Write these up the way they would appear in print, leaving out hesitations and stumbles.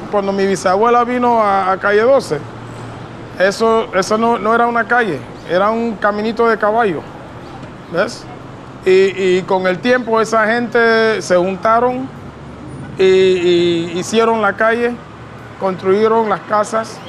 cuando mi bisabuela vino a Calle 12, eso no era una calle, era un caminito de caballo, ¿ves? Y con el tiempo esa gente se juntaron y hicieron la calle, construyeron las casas.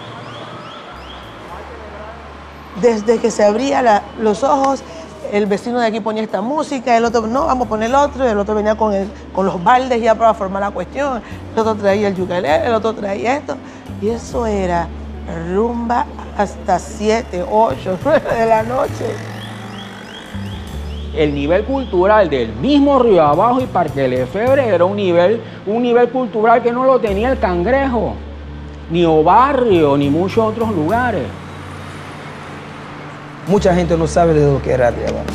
Desde que se abría los ojos, el vecino de aquí ponía esta música, el otro, no, vamos a poner el otro, y el otro venía con los baldes ya para formar la cuestión, el otro traía el ukelele, el otro traía esto, y eso era rumba hasta 7, 8, 9 de la noche. El nivel cultural del mismo Río Abajo y Parque Lefebvre era un nivel cultural que no lo tenía el Cangrejo, ni Obarrio, ni muchos otros lugares. Mucha gente no sabe de lo que era Río Abajo.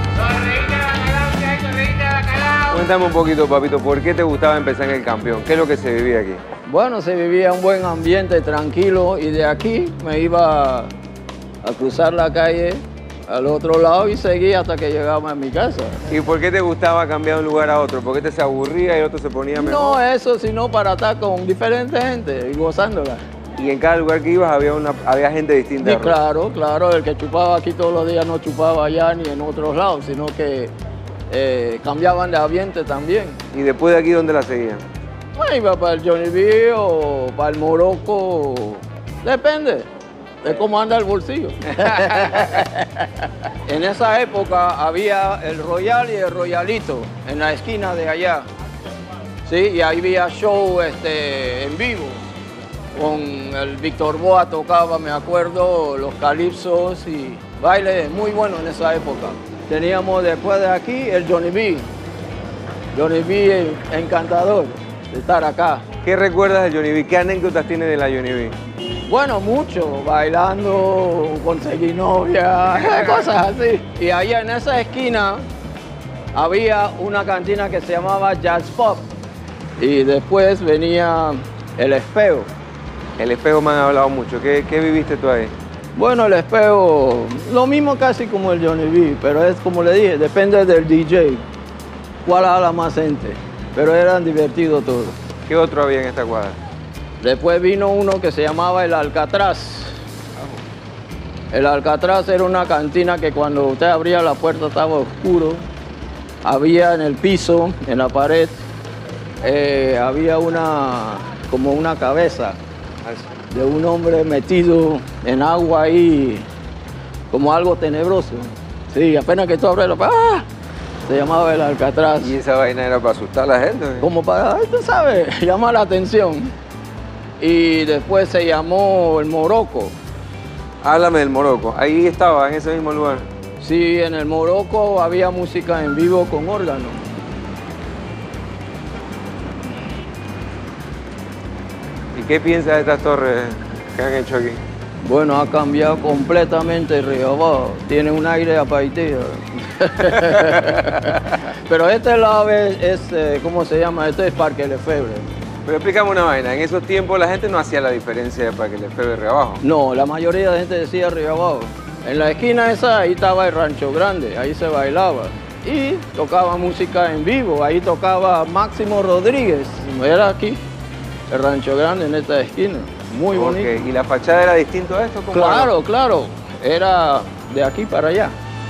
Cuéntame un poquito, papito, ¿por qué te gustaba empezar en el Campeón? ¿Qué es lo que se vivía aquí? Bueno, se vivía un buen ambiente, tranquilo, y de aquí me iba a cruzar la calle al otro lado y seguía hasta que llegaba a mi casa. ¿Y por qué te gustaba cambiar de un lugar a otro? ¿Por qué te se aburría y el otro se ponía mejor? No eso, sino para estar con diferente gente y gozándola. Y en cada lugar que ibas había gente distinta. Sí, claro, claro, el que chupaba aquí todos los días no chupaba allá ni en otros lados, sino que cambiaban de ambiente también. ¿Y después de aquí dónde la seguían? Bueno, iba para el Johnny B o para el Morocco, depende de cómo anda el bolsillo. En esa época había el Royal y el Royalito en la esquina de allá. Sí, y ahí había show en vivo. Con el Víctor Boa tocaba, me acuerdo, los calipsos y baile muy bueno en esa época. Teníamos después de aquí el Johnny B. Johnny B encantador de estar acá. ¿Qué recuerdas de Johnny B? ¿Qué anécdotas tienes de la Johnny B? Bueno, mucho, bailando, conseguí novia, cosas así. Y allá en esa esquina había una cantina que se llamaba Jazz Pop. Y después venía el Espejo. El Espejo me han hablado mucho. ¿Qué viviste tú ahí? Bueno, el Espejo, lo mismo casi como el Johnny B, pero es como le dije, depende del DJ, cuál habla más gente. Pero eran divertidos todos. ¿Qué otro había en esta cuadra? Después vino uno que se llamaba el Alcatraz. El Alcatraz era una cantina que cuando usted abría la puerta estaba oscuro. Había en el piso, en la pared, había como una cabeza de un hombre metido en agua ahí, como algo tenebroso. Sí, apenas que tú abres la puerta, ¡ah! Se llamaba el Alcatraz. ¿Y esa vaina era para asustar a la gente? Como para, tú sabes, llamar la atención. Y después se llamó el Morocco. Háblame del Morocco. Ahí estaba, en ese mismo lugar. Sí, en el Morocco había música en vivo con órgano. ¿Y qué piensas de estas torres que han hecho aquí? Bueno, ha cambiado completamente el Río Abajo. Tiene un aire a Paitilla. Pero este lado es, ¿cómo se llama? Este es Parque Lefebvre. Pero explícame una vaina, en esos tiempos la gente no hacía la diferencia de Parque Lefebvre y Río Abajo. No, la mayoría de gente decía Río Abajo. En la esquina esa, ahí estaba el Rancho Grande, ahí se bailaba. Y tocaba música en vivo, ahí tocaba Máximo Rodríguez. Era aquí, el Rancho Grande en esta esquina. Muy bonito. ¿Y la fachada era distinto a esto? Claro, claro. Era de aquí para allá.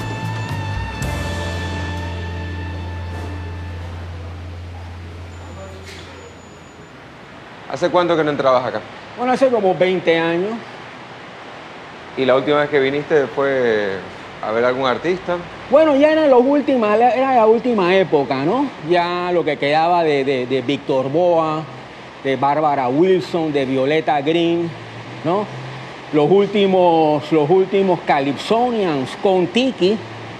¿Hace cuánto que no entrabas acá? Bueno, hace como 20 años. ¿Y la última vez que viniste fue a ver algún artista? Bueno, ya era la última época, ¿no? Ya lo que quedaba de Víctor Boa, de Bárbara Wilson, de Violeta Green, ¿no? Los últimos Calypsonians con Tiki,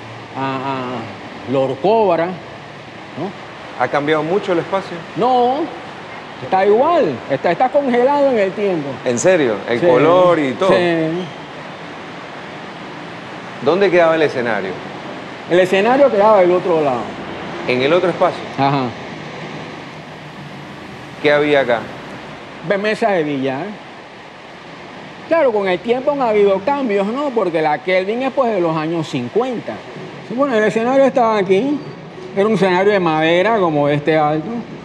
Lord Cobra, ¿no? ¿Ha cambiado mucho el espacio? No, está igual, está congelado en el tiempo. ¿En serio? ¿El Sí, color y todo? Sí. ¿Dónde quedaba el escenario? El escenario quedaba del otro lado. ¿En el otro espacio? Ajá. ¿Qué había acá? Mesa de billar. Claro, con el tiempo han habido cambios, ¿no? Porque la Kelvin es pues de los años 50. Bueno, el escenario estaba aquí. Era un escenario de madera como este alto.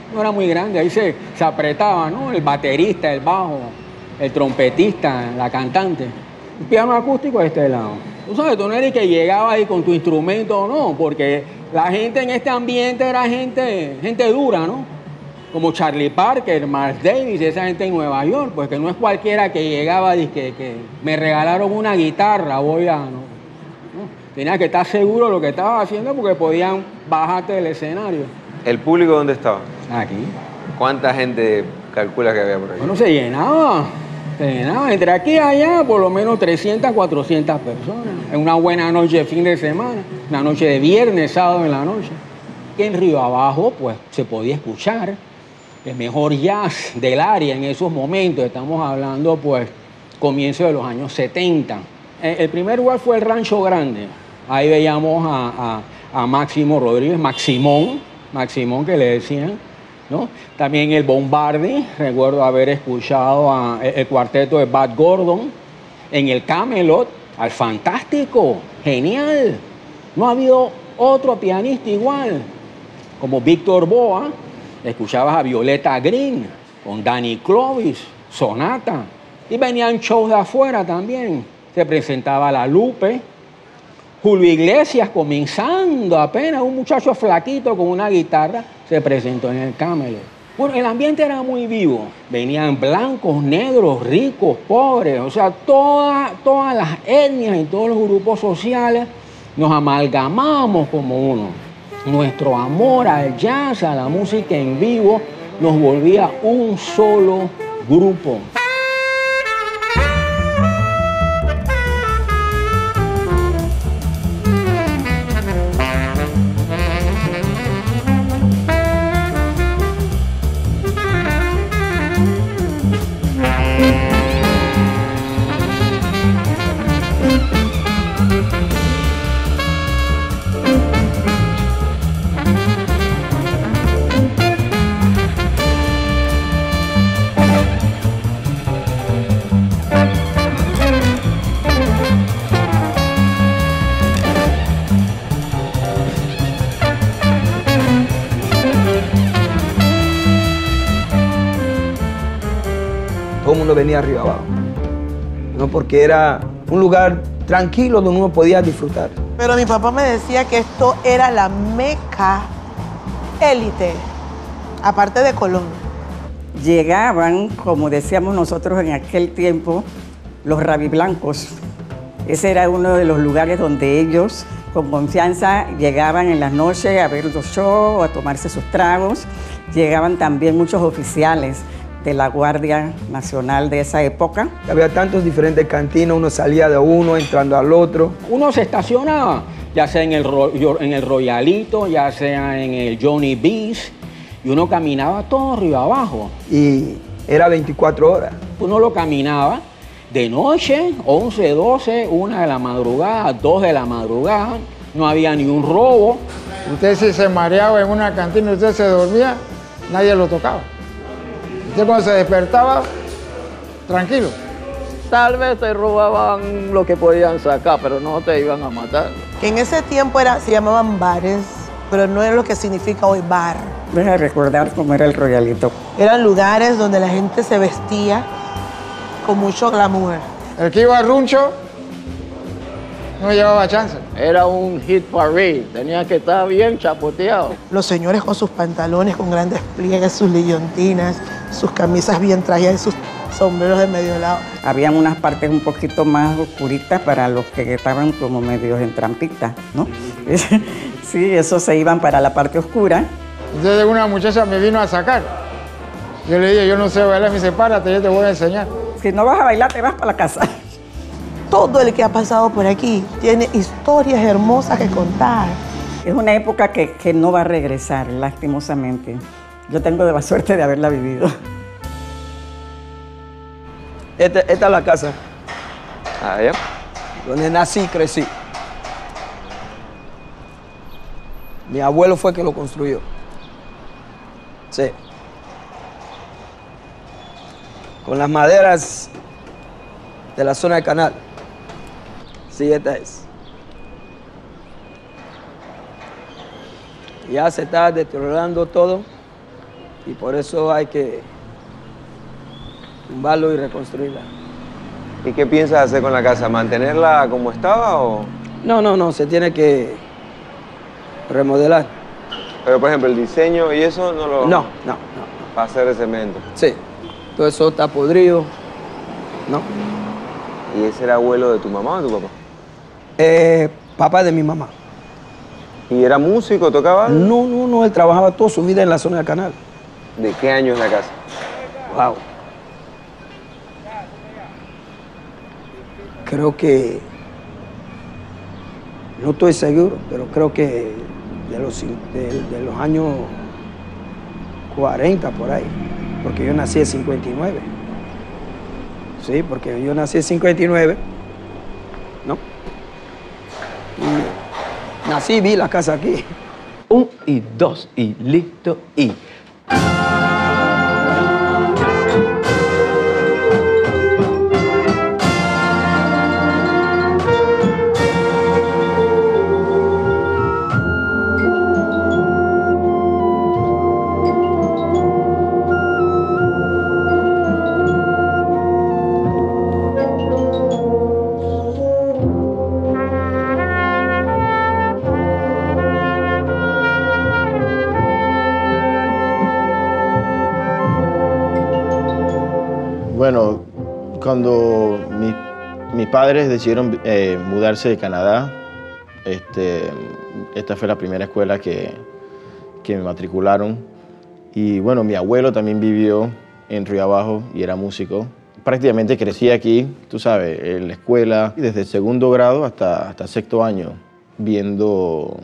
no era muy grande, ahí se apretaba, ¿no? El baterista, el bajo, el trompetista, la cantante. El piano acústico de este lado. Tú sabes, tú no eres que llegaba ahí con tu instrumento, no, porque la gente en este ambiente era gente dura, ¿no? Como Charlie Parker, Miles Davis, esa gente en Nueva York, pues que no es cualquiera que llegaba y que me regalaron una guitarra, voy a... ¿no? Tenías que estar seguro de lo que estabas haciendo porque podían bajarte del escenario. ¿El público dónde estaba? Aquí. ¿Cuánta gente calcula que había por ahí? Bueno, se llenaba. Entre aquí y allá, por lo menos 300, 400 personas. En una buena noche de fin de semana, una noche de viernes, sábado en la noche. Y en Río Abajo, pues, se podía escuchar el mejor jazz del área en esos momentos. Estamos hablando, pues, comienzo de los años 70. El primer lugar fue el Rancho Grande. Ahí veíamos a Máximo Rodríguez, Maximón que le decían, ¿no? También el Bombardi, recuerdo haber escuchado el cuarteto de Bad Gordon. En el Camelot, al Fantástico, genial. No ha habido otro pianista igual. Como Víctor Boa, escuchabas a Violeta Green, con Danny Clovis, Sonata. Y venían shows de afuera también. Se presentaba La Lupe, Julio Iglesias comenzando apenas, un muchacho flaquito con una guitarra, se presentó en el Camelot. Bueno, el ambiente era muy vivo. Venían blancos, negros, ricos, pobres, o sea, todas las etnias y todos los grupos sociales nos amalgamamos como uno. Nuestro amor al jazz, a la música en vivo, nos volvía un solo grupo. Todo el mundo venía arriba abajo, ¿no? Porque era un lugar tranquilo donde uno podía disfrutar. Pero mi papá me decía que esto era la meca élite, aparte de Colón. Llegaban, como decíamos nosotros en aquel tiempo, los rabiblancos. Ese era uno de los lugares donde ellos, con confianza, llegaban en las noches a ver los shows, a tomarse sus tragos. Llegaban también muchos oficiales de la Guardia Nacional de esa época. Había tantos diferentes cantinas, uno salía de uno, entrando al otro. Uno se estacionaba, ya sea en el Royalito, ya sea en el Johnny B's, y uno caminaba todo río abajo. Y era 24 horas. Uno lo caminaba de noche, 11, 12, 1 de la madrugada, 2 de la madrugada, no había ni un robo. Usted si se mareaba en una cantina y usted se dormía, nadie lo tocaba. Usted cuando se despertaba, tranquilo. Tal vez te robaban lo que podían sacar, pero no te iban a matar. Que en ese tiempo se llamaban bares, pero no es lo que significa hoy bar. Deja recordar cómo era el Royalito. Eran lugares donde la gente se vestía con mucho glamour. El que iba a Runcho no llevaba chance. Era un hit parade, tenía que estar bien chapoteado. Los señores con sus pantalones con grandes pliegues, sus leyontinas, sus camisas bien traídas y sus sombreros de medio lado. Habían unas partes un poquito más oscuritas para los que estaban como medios en trampita, ¿no? Sí, esos se iban para la parte oscura. Entonces una muchacha me vino a sacar. Yo le dije, yo no sé bailar, me dice, párate, yo te voy a enseñar. Si no vas a bailar, te vas para la casa. Todo el que ha pasado por aquí tiene historias hermosas que contar. Es una época que no va a regresar, lastimosamente. Yo tengo la suerte de haberla vivido. Esta es la casa Ah, ya. donde nací y crecí. Mi abuelo fue que lo construyó. Sí. Con las maderas de la zona del canal. Sí, esta es. Ya se está deteriorando todo. Y por eso hay que tumbarlo y reconstruirla. ¿Y qué piensas hacer con la casa? ¿Mantenerla como estaba o...? No, se tiene que remodelar. Pero, por ejemplo, el diseño y eso no lo... No. Va a ser de cemento. Sí, todo eso está podrido, ¿no? ¿Y ese era abuelo de tu mamá o de tu papá? Papá de mi mamá. ¿Y era músico, tocaba? No, él trabajaba toda su vida en la zona del canal. ¿De qué año es la casa? Wow. Creo que, no estoy seguro, pero creo que de los años 40 por ahí, porque yo nací en 59. Sí, porque yo nací en 59, ¿no? Y nací y vi la casa aquí. 1 y 2 y listo y... Bueno, cuando mis padres decidieron mudarse de Canadá, esta fue la primera escuela que me matricularon. Y bueno, mi abuelo también vivió en Río Abajo y era músico. Prácticamente crecí aquí, tú sabes, en la escuela, desde el segundo grado hasta sexto año, viendo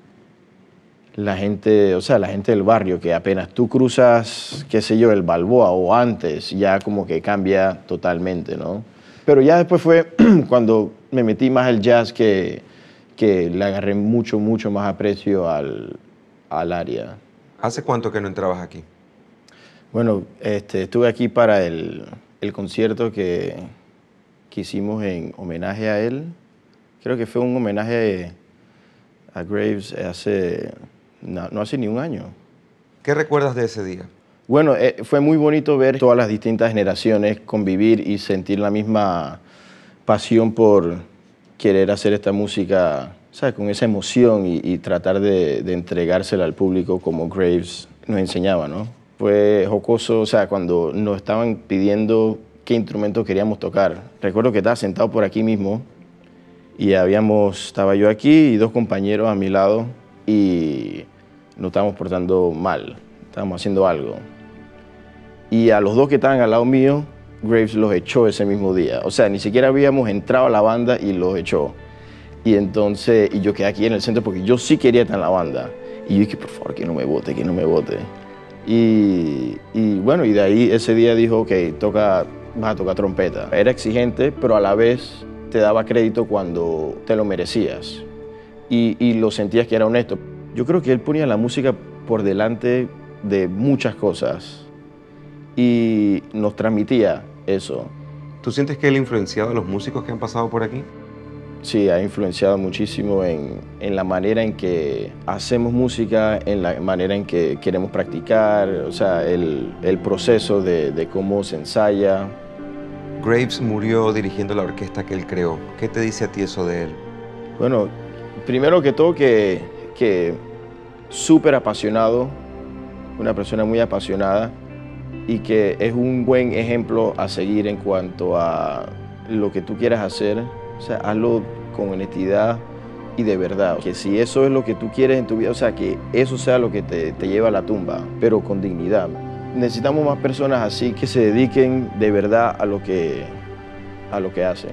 la gente, o sea, la gente del barrio, que apenas tú cruzas, qué sé yo, el Balboa o antes, ya como que cambia totalmente, ¿no? Pero ya después fue cuando me metí más al jazz que le agarré mucho más aprecio al área. ¿Hace cuánto que no entrabas aquí? Bueno, estuve aquí para el concierto que hicimos en homenaje a él. Creo que fue un homenaje a Graves no hace ni un año. ¿Qué recuerdas de ese día? Bueno, fue muy bonito ver todas las distintas generaciones convivir y sentir la misma pasión por querer hacer esta música, ¿sabes? Con esa emoción y tratar de entregársela al público como Graves nos enseñaba, ¿no? Fue jocoso, o sea, cuando nos estaban pidiendo qué instrumento queríamos tocar. Recuerdo que estaba sentado por aquí mismo y estaba yo aquí y dos compañeros a mi lado y nos estábamos portando mal, estábamos haciendo algo. Y a los dos que estaban al lado mío, Graves los echó ese mismo día. O sea, ni siquiera habíamos entrado a la banda y los echó. Y entonces, y yo quedé aquí en el centro porque yo sí quería estar en la banda. Y yo dije, por favor, que no me vote, que no me vote. Y bueno, y de ahí ese día dijo, ok, vas a tocar trompeta. Era exigente, pero a la vez te daba crédito cuando te lo merecías. Y lo sentías que era honesto. Yo creo que él ponía la música por delante de muchas cosas y nos transmitía eso. ¿Tú sientes que él ha influenciado a los músicos que han pasado por aquí? Sí, ha influenciado muchísimo en la manera en que hacemos música, en la manera en que queremos practicar, o sea, el proceso de cómo se ensaya. Graves murió dirigiendo la orquesta que él creó. ¿Qué te dice a ti eso de él? Bueno, primero que todo que súper apasionado, una persona muy apasionada y que es un buen ejemplo a seguir en cuanto a lo que tú quieras hacer. O sea, hazlo con honestidad y de verdad. Que si eso es lo que tú quieres en tu vida, o sea, que eso sea lo que te lleva a la tumba, pero con dignidad. Necesitamos más personas así que se dediquen de verdad a lo que hacen.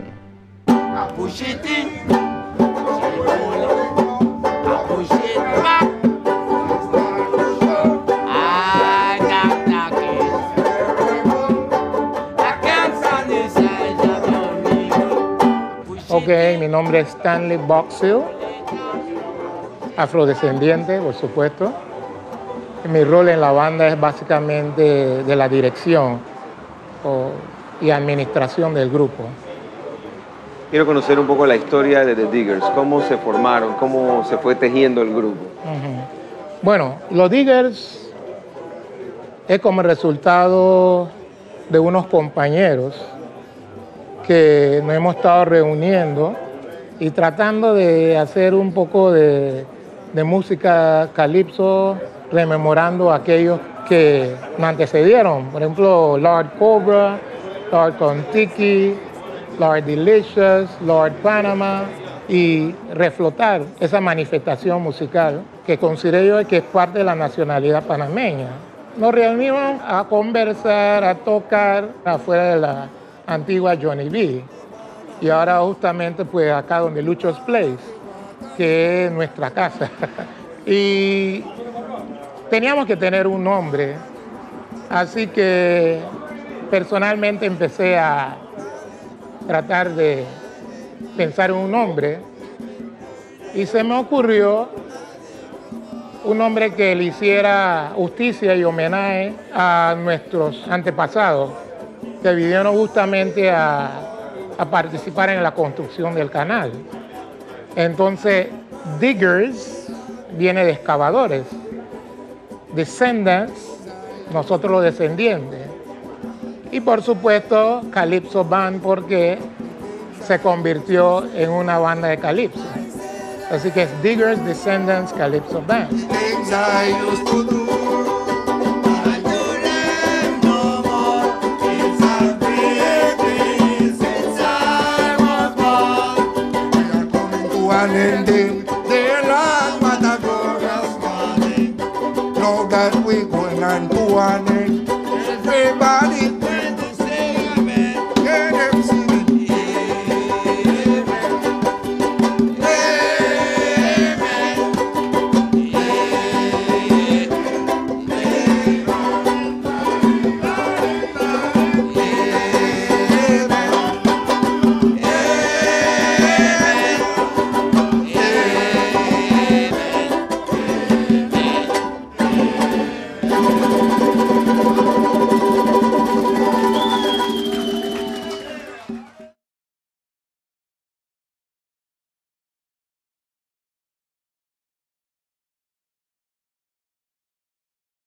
Ok, mi nombre es Stanley Boxill, afrodescendiente, por supuesto. Mi rol en la banda es básicamente de la dirección y administración del grupo. Quiero conocer un poco la historia de The Diggers, cómo se formaron, cómo se fue tejiendo el grupo. Bueno, los Diggers es como el resultado de unos compañeros que nos hemos estado reuniendo y tratando de hacer un poco de música calipso, rememorando a aquellos que nos antecedieron. Por ejemplo, Lord Cobra, Lord Contiki, Lord Delicious, Lord Panama, y reflotar esa manifestación musical que considero yo que es parte de la nacionalidad panameña. Nos reunimos a conversar, a tocar afuera de la antigua Johnny B. Y ahora justamente pues acá donde Lucho's Place, que es nuestra casa. Y teníamos que tener un nombre, así que personalmente empecé a tratar de pensar en un nombre y se me ocurrió un nombre que le hiciera justicia y homenaje a nuestros antepasados que vinieron justamente a participar en la construcción del canal. Entonces, Diggers viene de excavadores, Descendants, nosotros los descendientes, y por supuesto Calypso Band porque se convirtió en una banda de calipso. Así que es Diggers, Descendants, Calypso Band. Know that we going on to an end.